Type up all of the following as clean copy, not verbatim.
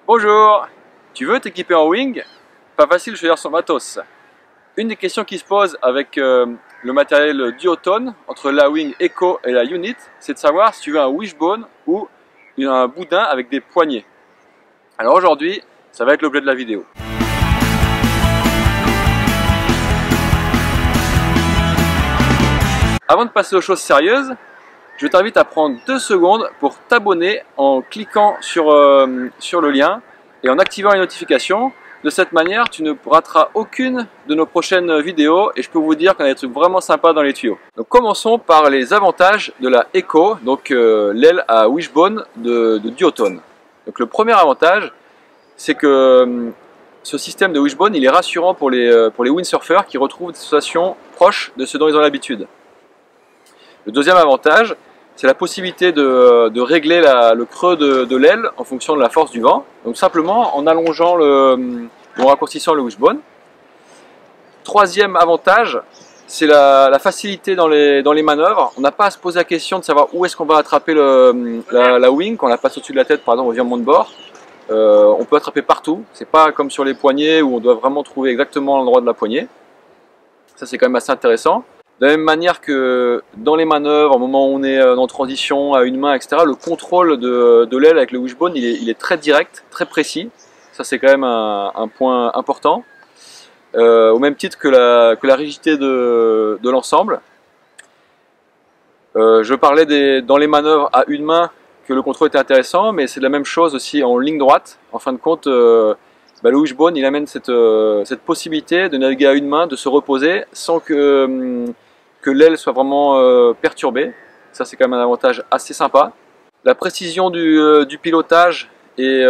Bonjour, tu veux t'équiper en wing? Pas facile de choisir son matos. Une des questions qui se pose avec le matériel duotone entre la wing Echo et la unit, c'est de savoir si tu veux un wishbone ou un boudin avec des poignées. Alors aujourd'hui, ça va être l'objet de la vidéo. Avant de passer aux choses sérieuses, je t'invite à prendre 2 secondes pour t'abonner en cliquant sur le lien et en activant les notifications. De cette manière, tu ne rateras aucune de nos prochaines vidéos et je peux vous dire qu'on a des trucs vraiment sympas dans les tuyaux. Donc commençons par les avantages de la Echo, donc l'aile à wishbone de duotone. Donc le premier avantage, c'est que ce système de wishbone, il est rassurant pour les windsurfers qui retrouvent des sensations proches de ce dont ils ont l'habitude. Le deuxième avantage, c'est la possibilité de régler le creux de l'aile en fonction de la force du vent. Donc simplement en allongeant en raccourcissant le wishbone. Troisième avantage, c'est la facilité dans les manœuvres. On n'a pas à se poser la question de savoir où est-ce qu'on va attraper la wing quand on la passe au-dessus de la tête, par exemple au virement de bord. On peut attraper partout. C'est pas comme sur les poignets où on doit vraiment trouver exactement l'endroit de la poignée. Ça c'est quand même assez intéressant. De la même manière que dans les manœuvres, au moment où on est en transition à une main, etc., le contrôle de l'aile avec le wishbone, il est très direct, très précis. Ça c'est quand même un point important. Au même titre que la rigidité de l'ensemble. Je parlais dans les manœuvres à une main que le contrôle était intéressant, mais c'est la même chose aussi en ligne droite. En fin de compte, le wishbone il amène cette possibilité de naviguer à une main, de se reposer sans que l'aile soit vraiment perturbée. Ça c'est quand même un avantage assez sympa. La précision du pilotage et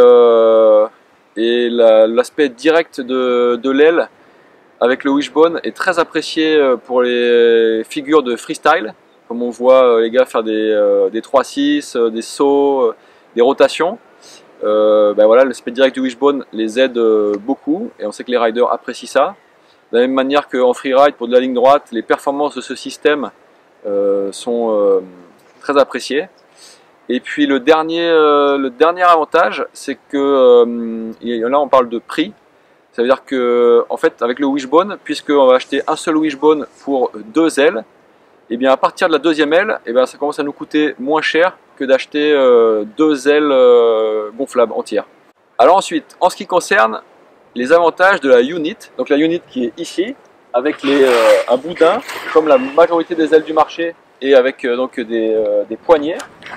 l'aspect direct de l'aile avec le wishbone est très apprécié pour les figures de freestyle, comme on voit les gars faire des 3-6, des sauts, des rotations. Voilà, l'aspect direct du wishbone les aide beaucoup et on sait que les riders apprécient ça. De la même manière qu'en freeride, pour de la ligne droite, les performances de ce système sont très appréciées. Et puis le dernier avantage, c'est que là on parle de prix. Ça veut dire que en fait avec le wishbone, puisqu'on va acheter un seul wishbone pour 2 ailes, et bien à partir de la deuxième aile, ça commence à nous coûter moins cher que d'acheter 2 ailes gonflables entières. Alors ensuite, en ce qui concerne les avantages de la unit, donc la unit qui est ici, avec un boudin, comme la majorité des ailes du marché, et avec donc des poignées.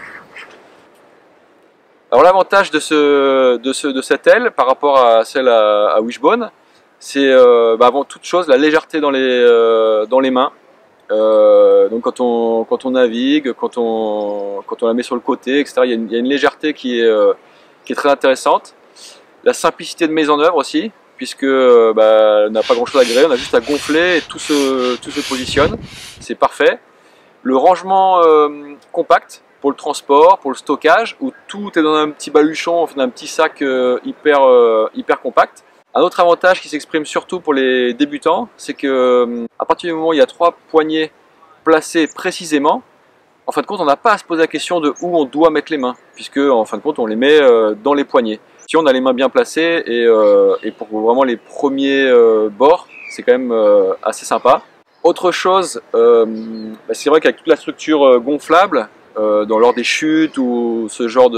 Alors l'avantage de cette aile par rapport à celle à wishbone, c'est avant toute chose la légèreté dans les mains. Donc quand on navigue, quand on la met sur le côté, etc., il y a une légèreté qui est très intéressante. La simplicité de mise en œuvre aussi, puisque on n'a pas grand chose à gréer, on a juste à gonfler et tout se positionne, c'est parfait. Le rangement compact pour le transport, pour le stockage, où tout est dans un petit baluchon, enfin, dans un petit sac hyper compact. Un autre avantage qui s'exprime surtout pour les débutants, c'est que à partir du moment où il y a 3 poignées placées précisément, en fin de compte on n'a pas à se poser la question de où on doit mettre les mains, puisque en fin de compte on les met dans les poignées. Si on a les mains bien placées et pour vraiment les premiers bords, c'est quand même assez sympa. Autre chose, c'est vrai qu'avec toute la structure gonflable, lors des chutes ou ce genre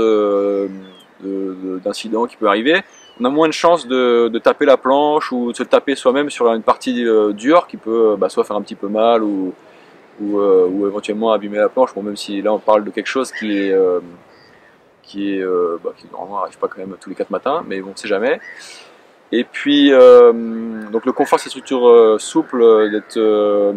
d'incident qui peut arriver, on a moins de chances de taper la planche ou de se taper soi-même sur une partie dure qui peut soit faire un petit peu mal ou éventuellement abîmer la planche. Bon, même si là on parle de quelque chose qui normalement n'arrive pas quand même tous les 4 matins, mais bon, on sait jamais. Et puis donc le confort de ces structures souples, d'être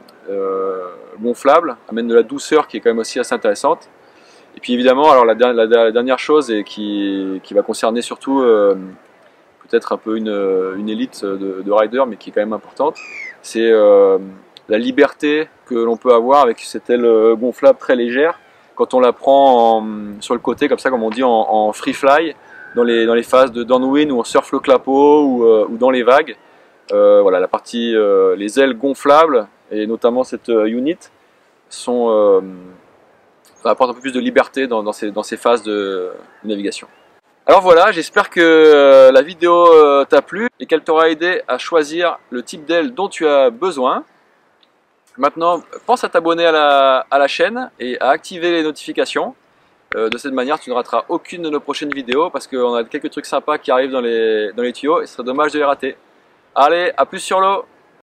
gonflable, amène de la douceur qui est quand même aussi assez intéressante. Et puis évidemment, alors la dernière chose et qui va concerner surtout peut-être un peu une élite de riders, mais qui est quand même importante, c'est la liberté que l'on peut avoir avec cette aile gonflable très légère quand on la prend sur le côté, comme ça, comme on dit, en free fly, dans les phases de downwind où on surfe le clapot ou dans les vagues. Voilà, la partie, les ailes gonflables et notamment cette unit apportent un peu plus de liberté dans ces phases de navigation. Alors voilà, j'espère que la vidéo t'a plu et qu'elle t'aura aidé à choisir le type d'aile dont tu as besoin. Maintenant, pense à t'abonner à la chaîne et à activer les notifications. De cette manière, tu ne rateras aucune de nos prochaines vidéos parce qu'on a quelques trucs sympas qui arrivent dans les tuyaux et ce serait dommage de les rater. Allez, à plus sur l'eau!